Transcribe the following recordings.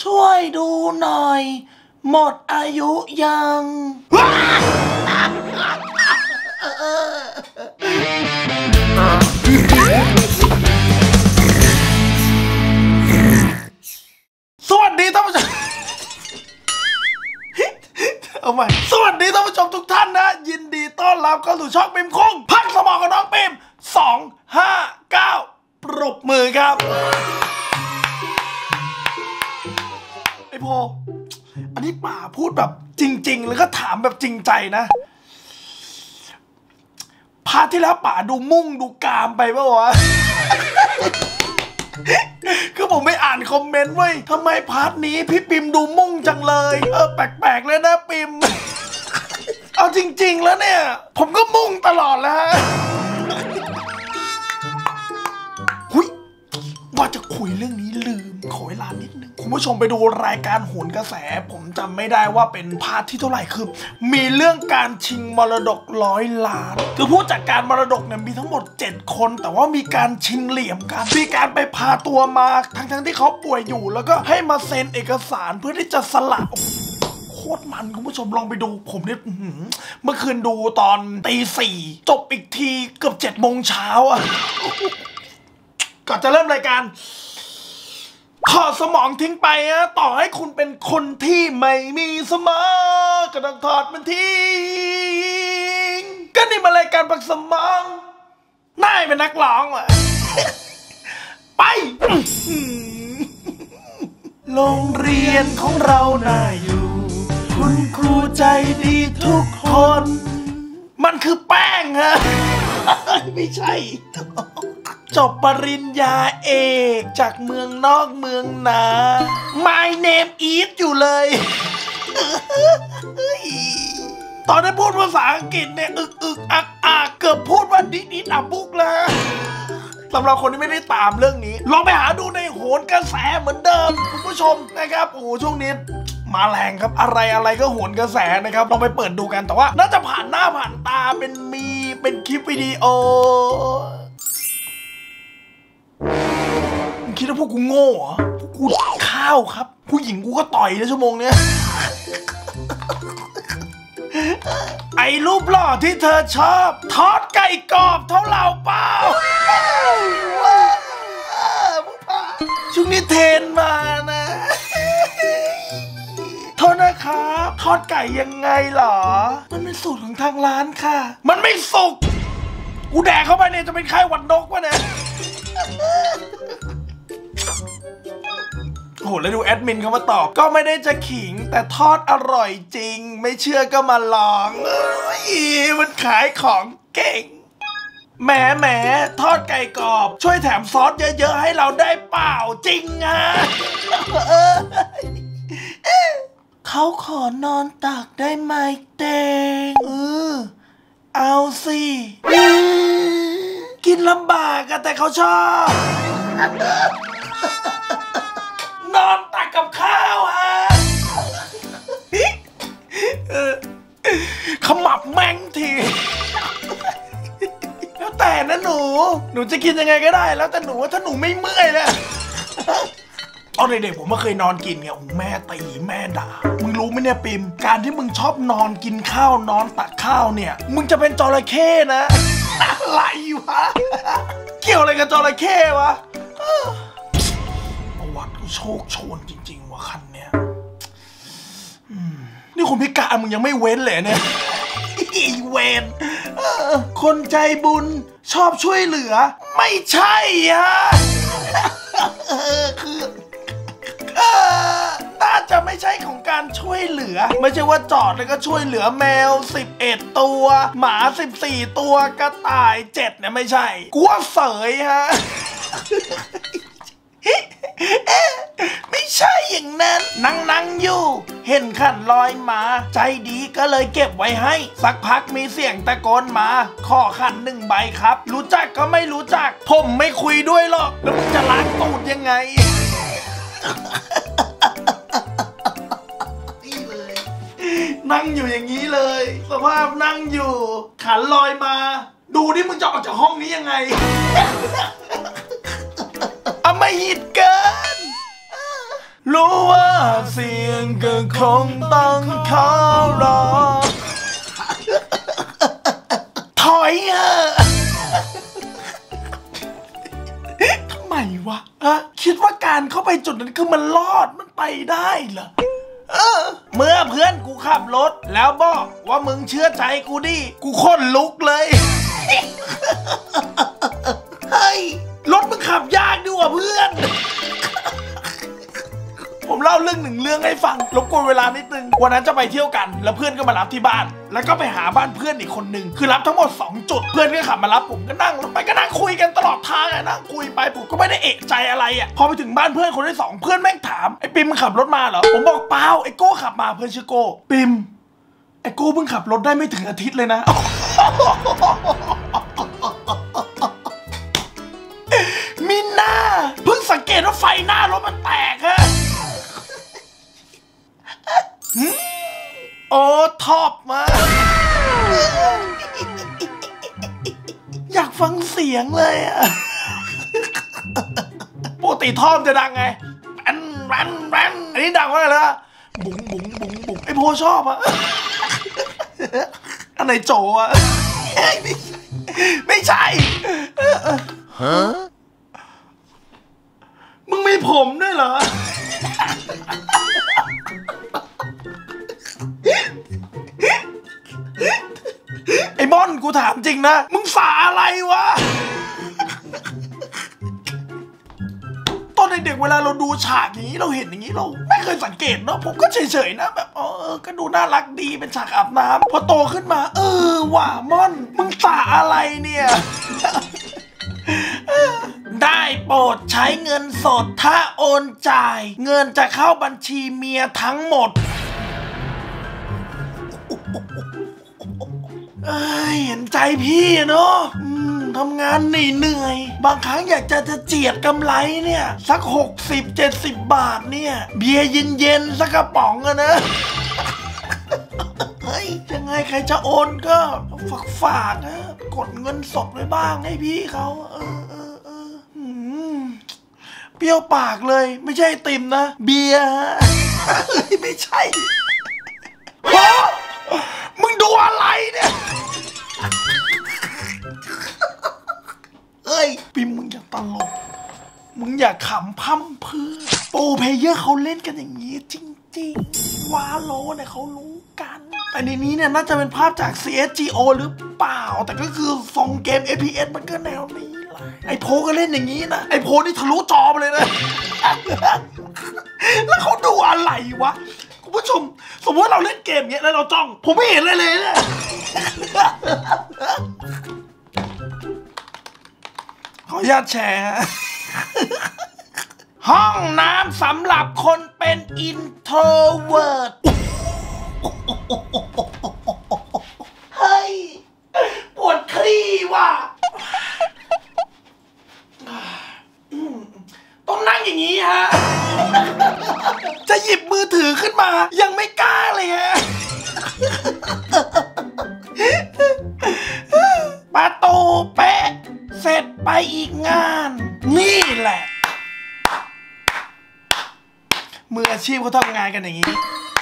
ช่วยดูหน่อยหมดอายุยังสวัสดีท่านผู้ชมเอาใหม่สวัสดีท่านผู้ชมทุกท่านนะยินดีต้อนรับเข้าสู่ช่องปิมคงพักสมองกับน้องปิม259ปรบมือครับไอ้พออันนี้ป่าพูดแบบจริงๆแล้วก็ถามแบบจริงใจนะพาร์ทที่แล้วป่าดูมุ่งดูกามไปป่ะวะ คือผมไม่อ่านคอมเมนต์เว้ยทำไมพาร์ทนี้พี่ปิมดูมุ่งจังเลยแปลกๆเลยนะปิม เอาจริงๆแล้วเนี่ยผมก็มุ่งตลอดแล้วฮะว่าจะคุยเรื่องนี้ลืมขอเวลานิดนึงคุณผู้ชมไปดูรายการโหนกระแสผมจำไม่ได้ว่าเป็นพาร์ทที่เท่าไหร่คือมีเรื่องการชิงมรดก100 ล้านคือผู้จัดการมรดกเนี่ยมีทั้งหมด7 คนแต่ว่ามีการชิงเหลี่ยมกันมีการไปพาตัวมาทั้งที่เขาป่วยอยู่แล้วก็ให้มาเซ็นเอกสารเพื่อที่จะสละโคตรมันคุณผู้ชมลองไปดูผมเนี่ยเมื่อคืนดูตอนตี4จบอีกทีเกือบ7 โมงเช้าอะก่อนจะเริ่มรายการถอดสมองทิ้งไปนะต่อให้คุณเป็นคนที่ไม่มีสมองก็ต้องถอดมันทิ้งก็นี่มารายการพักสมองน่าเป็นนักร้องว่ะ ไป โรงเรียนของเราน่าอยู่คุณครูใจดีทุกคนมันคือแป้งฮะ ไม่ใช่จบปริญญาเอกจากเมืองนอกเมืองนา My name is อยู่เลย ตอนได้พูดภาษาอังกฤษเนี่ยอึกอักเกือบพูดว่าดิดอับบุกแล้วสำหรับคนที่ไม่ได้ตามเรื่องนี้ลองไปหาดูในโหนกระแสเหมือนเดิมคุณผู้ชมนะครับโอ้ช่วงนี้มาแรงครับอะไรก็โหนกระแสนะครับลองไปเปิดดูกันแต่ว่าน่าจะผ่านหน้าผ่านตาเป็นคลิปวิดีโอคิดว่าพวกกูโง่เหรอพวกกูข้าวครับผู้หญิงกูก็ต่อยในชั่วโมงเนี้ย ไอ้รูปหล่อที่เธอชอบทอดไก่กรอบเท่าเหล่าเปล่าช่วงนี้เทรนมานะโทษนะครับทอดไก่ยังไงเหรอมันเป็นสูตรของทางร้านค่ะมันไม่สุกกูแดกเข้าไปเนี่ยจะเป็นไข้หวัดนกวะเนี่ยโหแล้วดูแอดมินเขามาตอบก็ไม่ได้จะขิงแต่ทอดอร่อยจริงไม่เชื่อก็มาลองมันขายของเก่งแหมทอดไก่กรอบช่วยแถมซอสเยอะๆให้เราได้เปล่าจริงอ่ะเขาขอนอนตักได้ไหมเตงเอาสิกินลำบากอะแต่เขาชอบนอนตักกับข้าวฮะขมับแม่งทีแล้วแต่นะหนูจะกินยังไงก็ได้แล้วแต่หนูถ้าหนูไม่เมื่อยแล้วตอนเด็กๆผมไม่เคยนอนกินไงแม่ตีแม่ด่ามึงรู้ไหมเนี่ยปิมการที่มึงชอบนอนกินข้าวนอนตักข้าวเนี่ยมึงจะเป็นจระเข้นะอะไรวะเกี่ยวอะไรกับจระเข้วะประวัติกูโชคโชนจริงๆว่ะคันเนี้ยนี่คนพิการมึงยังไม่เว้นเลยเนี่ยเวนคนใจบุญชอบช่วยเหลือไม่ใช่ฮะคือน่าจะไม่ใช่ของการช่วยเหลือไม่ใช่ว่าจอดแล้วก็ช่วยเหลือแมว11 ตัวหมา14 ตัวกระต่าย7เนี่ยไม่ใช่กูว่าเสยฮะ ไม่ใช่อย่างนั้นนั่งอยู่เห็นขันลอยมาใจดีก็เลยเก็บไว้ให้สักพักมีเสียงตะโกนมาขอขัน1 ใบครับรู้จักก็ไม่รู้จักผมไม่คุยด้วยหรอกแล้วมึงจะล้างตูดยังไง นี่เลยนั่งอยู่อย่างนี้เลยสภาพนั่งอยู่ขันลอยมาดูดิมึงจะออกจากห้องนี้ยังไง อำมหิตเกินรู้ว่าเสียงก็คงต้องขอรอถอยทำไมวะคิดว่าการเข้าไปจุดนั้นคือมันรอดมันไปได้เหรอเมื่อเพื่อนกูขับรถแล้วบอกว่ามึงเชื่อใจกูดิกูขนลุกเลยเฮ้ยรถมึงขับยากด้วยเพื่อนผมเล่าเรื่องหนึ่งเรื่องให้ฟังรบกวนเวลานิดนึงวันนั้นจะไปเที่ยวกันแล้วเพื่อนก็มารับที่บ้านแล้วก็ไปหาบ้านเพื่อนอีกคนนึงคือรับทั้งหมด2จุดเพื่อนก็ขับมารับผมก็นั่งรถไปก็นั่งคุยกันตลอดทางนั่งคุยไปผมก็ไม่ได้เอะใจอะไรพอไปถึงบ้านเพื่อนคนที่2เพื่อนแม่งถามไอ้ปิมมึงขับรถมาเหรอผมบอกเปล่าไอ้โก้ขับมาเพื่อนชื่อโก้ปิมไอ้โก้เพิ่งขับรถได้ไม่ถึงอาทิตย์เลยนะมิน่าเพิ่งสังเกตว่าไฟหน้ารถมันแตกโอ้ทอบมาอยากฟังเสียงเลยปกติท่อมจะดังไงรันอันนี้ดังว่าอะไรนะบุ๋งไอโพชอบอันไหนโจไม่ใช่มึงมีผมด้วยเหรอไอ้บอนกูถามจริงนะมึงสาอะไรวะตอนเด็กๆเวลาเราดูฉากนี้เราเห็นอย่างนี้เราไม่เคยสังเกตเนาะผมก็เฉยๆนะแบบก็ดูน่ารักดีเป็นฉากอาบน้ำพอโตขึ้นมาว่ะม่อนมึงสาอะไรเนี่ยได้โปรดใช้เงินสดถ้าโอนจ่ายเงินจะเข้าบัญชีเมียทั้งหมดเห็นใจพี่เนาะทำงานเหนื่อยบางครั้งอยากจะเจียดกำไรเนี่ยสัก60-70 บาทเนี่ยเบียร์เย็นๆสักกระป๋องนะเฮ้ยยังไงใครจะโอนก็ฝากนะกดเงินสดไว้บ้างให้พี่เขาเปรี้ยวปากเลยไม่ใช่ติ่มนะเบียร์ไม่ใช่มึงดูอะไรเนี่ยปิมมึงอย่าตลกมึงอย่าขำพั่มเพื่อโปรเพเยอร์เขาเล่นกันอย่างนี้จริงๆวาโลเนี่ยเขารู้กันแต่ในนี้เนี่ยน่าจะเป็นภาพจาก CSGO หรือเปล่าแต่ก็คือทรงเกม FPS มันก็แนวนี้แหละไอโพก็เล่นอย่างนี้นะไอโพนี่ทะลุจอไปเลยนะแล้วเขาดูอะไรวะคุณผู้ชมสมมติว่าเราเล่นเกมเงี้ยแล้วเราจ้องผมไม่เห็นเลยเนี่ยขออนุญาตแชร์ห้องน้ำสำหรับคนเป็นอินโทรเวิร์ตเฮ้ยปวดคลี่ว่ะต้องนั่งอย่างนี้ฮะจะหยิบมือถือขึ้นมายังไม่กล้าเลยฮะประตูเป๊ะเสร็จไปอีกงานนี่แหละมืออาชีพเขาทำงานกันอย่างนี้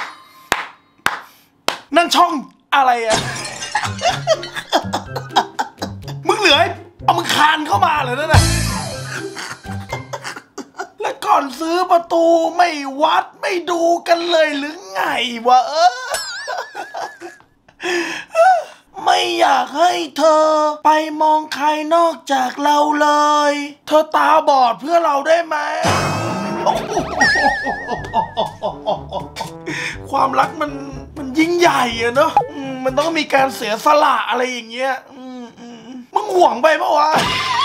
นั่นช่องอะไรมึงเหลือเอามึงคานเข้ามาเลยนะแล้วก่อนซื้อประตูไม่วัดไม่ดูกันเลยหรือไงวะไม่อยากให้เธอไปมองใครนอกจากเราเลยเธอตาบอดเพื่อเราได้ไหมความรักมันยิ่งใหญ่อะเนาะมันต้องมีการเสียสละอะไรอย่างเงี้ยมึงห่วงไปปะวะ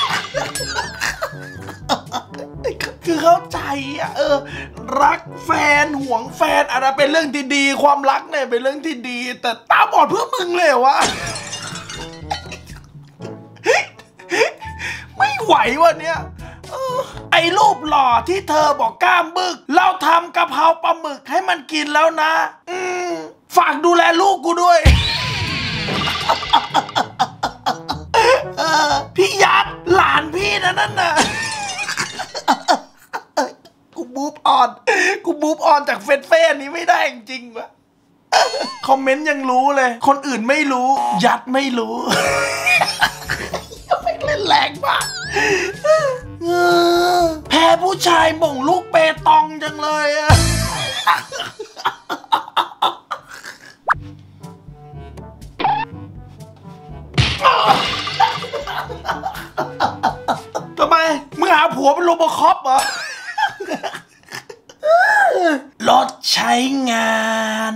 คือเข้าใจอะรักแฟนห่วงแฟนอะไรเป็นเรื่องที่ดีความรักเนี่ยเป็นเรื่องที่ดีแต่ตาบอดเพื่อมึงเลยวะไม่ไหววันเนี้ยไอ้รูปหล่อที่เธอบอกกล้ามบึกเราทำกะเพราปลาหมึกให้มันกินแล้วนะฝากดูแลลูกกูด้วยพี่ยักษ์หลานพี่นั่นน่ะกูบูฟออนจากเฟซเฟ่นี้ไม่ได้จริงๆวะคอมเมนต์ยังรู้เลยคนอื่นไม่รู้ยัดไม่รู้ไม่เล่นแรงมากแพ้ผู้ชายบ่งลูกเปตองจังเลยอะทำไมมึงหาผัวเป็นโรบอคอปเหรอรถใช้งาน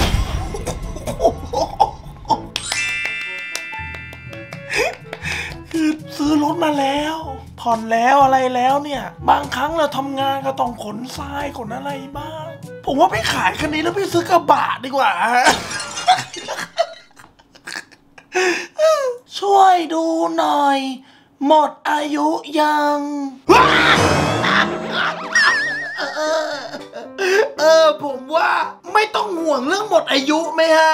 คือซื้อรถมาแล้วผ่อนแล้วอะไรแล้วเนี่ยบางครั้งเราทำงานก็ต้องขนทรายขนอะไรบ้างผมว่าไปขายคันนี้แล้วไปซื้อกระบะดีกว่าช่วยดูหน่อยหมดอายุยังผมว่าไม่ต้องห่วงเรื่องหมดอายุไหมฮะ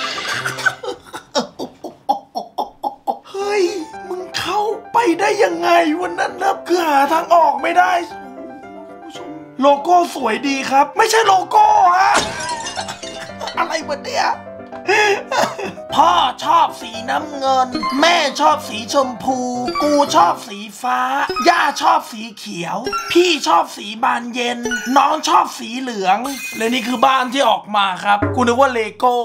เฮ้ยมึงเข้าไปได้ยังไงวันนั้นนะคือหาทางออกไม่ได้โลโก้สวยดีครับไม่ใช่โลโก้ฮะอะไรวะเนี่ยพ่อชอบสีน้ำเงินแม่ชอบสีชมพูกูชอบสีฟ้าย่าชอบสีเขียวพี่ชอบสีบานเย็นน้องชอบสีเหลืองและนี่คือบ้านที่ออกมาครับกูนึกว่าเลโก้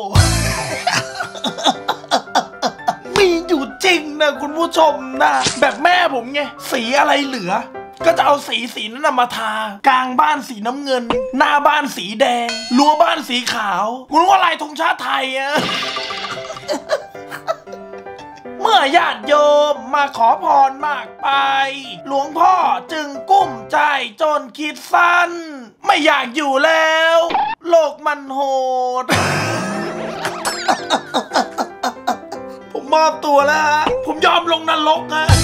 มีอยู่จริงนะคุณผู้ชมนะแบบแม่ผมไงสีอะไรเหลือก็จะเอาสีนั้นมาทากลางบ้านสีน้ำเงินหน้าบ้านสีแดงรั้วบ้านสีขาวคุณว่าลายธงชาติไทยอะเมื่อญาติโยมมาขอพรมากไปหลวงพ่อจึงกุ้มใจจนคิดสั้นไม่อยากอยู่แล้วโลกมันโหดผมมอบตัวแล้วฮะผมยอมลงนรกฮะ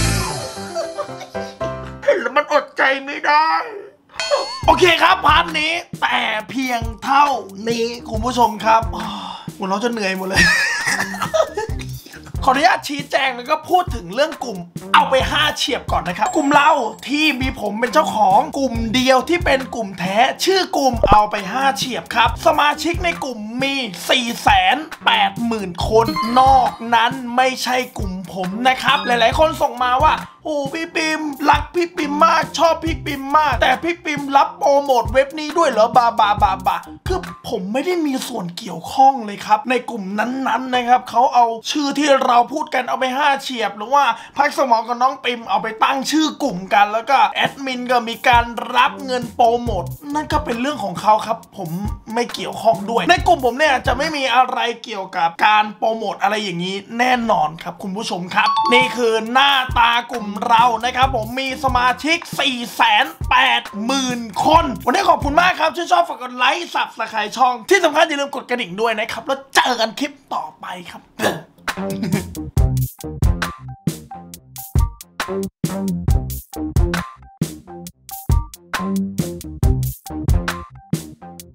เห็นแล้วมันอดใจไม่ได้โอเคครับพาร์ทนี้แต่เพียงเท่านี้คุณผู้ชมครับหมดเราจะเหนื่อยหมดเลยขออนุญาตชี้แจงแล้วก็พูดถึงเรื่องกลุ่มเอาไป5เฉียบก่อนนะครับกลุ่มเราที่มีผมเป็นเจ้าของกลุ่มเดียวที่เป็นกลุ่มแท้ชื่อกลุ่มเอาไป5เฉียบครับสมาชิกในกลุ่มมี 480,000 คนนอกนั้นไม่ใช่กลุ่มผมนะครับหลายๆคนส่งมาว่าโอ้พี่ปิมรักพี่ปิมมากชอบพี่ปิมมากแต่พี่ปิมรับโปรโมทเว็บนี้ด้วยเหรอบาคือผมไม่ได้มีส่วนเกี่ยวข้องเลยครับในกลุ่มนั้นๆนะครับเขาเอาชื่อที่เราพูดกันเอาไป5เฉียบหรือว่าพักสมองกับน้องปิมเอาไปตั้งชื่อกลุ่มกันแล้วก็แอดมินก็มีการรับเงินโปรโมทนั่นก็เป็นเรื่องของเขาครับผมไม่เกี่ยวข้องด้วยในกลุ่มผมเนี่ยจะไม่มีอะไรเกี่ยวกับการโปรโมทอะไรอย่างนี้แน่นอนครับคุณผู้ชมครับนี่คือหน้าตากลุ่มเรานะครับผมมีสมาชิก 480,000 คนวันนี้ขอบคุณมากครับที่ชอบฝากกดไลค์สับสไครต์ช่องที่สำคัญอย่าลืมกดกระดิ่งด้วยนะครับแล้วเจอกันคลิปต่อไปครับ